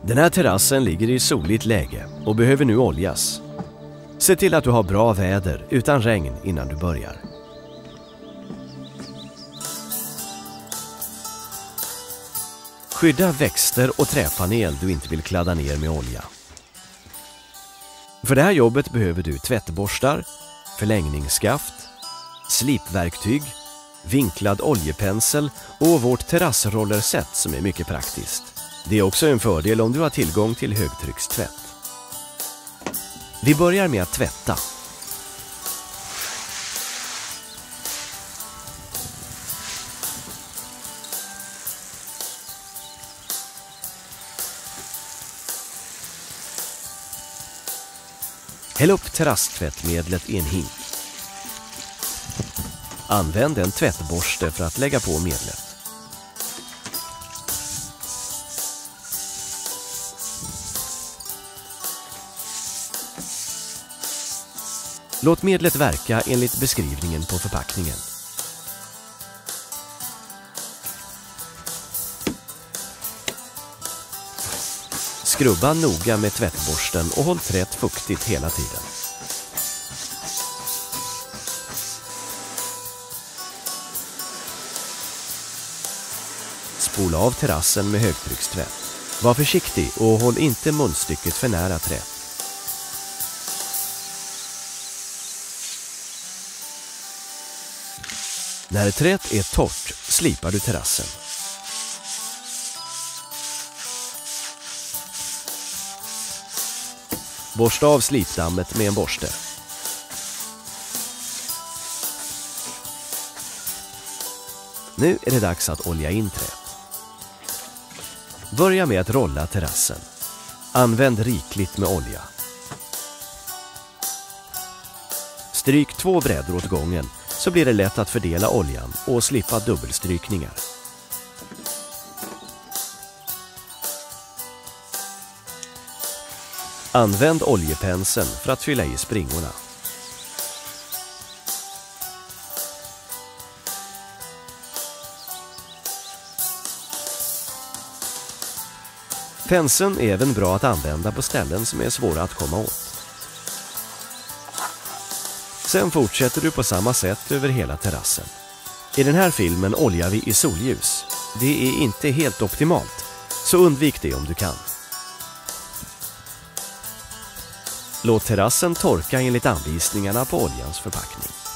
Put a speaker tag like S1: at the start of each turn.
S1: Den här terrassen ligger i soligt läge och behöver nu oljas. Se till att du har bra väder utan regn innan du börjar. Skydda växter och träpanel du inte vill kladda ner med olja. För det här jobbet behöver du tvättborstar, förlängningsskaft, slipverktyg, vinklad oljepensel och vårt terrassrollerset som är mycket praktiskt. Det är också en fördel om du har tillgång till högtryckstvätt. Vi börjar med att tvätta. Häll upp terrasstvättmedlet i en hink. Använd en tvättborste för att lägga på medlet. Låt medlet verka enligt beskrivningen på förpackningen. Skrubba noga med tvättborsten och håll tvätt fuktigt hela tiden. Spola av terrassen med högtryckstvätt. Var försiktig och håll inte munstycket för nära träet. När träet är torrt slipar du terrassen. Borsta av slipdammet med en borste. Nu är det dags att olja in träet. Börja med att rolla terrassen. Använd rikligt med olja. Stryk 2 brädor åt gången så blir det lätt att fördela oljan och slippa dubbelstrykningar. Använd oljepenseln för att fylla i springorna. Penseln är även bra att använda på ställen som är svåra att komma åt. Sen fortsätter du på samma sätt över hela terrassen. I den här filmen oljar vi i solljus. Det är inte helt optimalt, så undvik det om du kan. Låt terrassen torka enligt anvisningarna på oljans förpackning.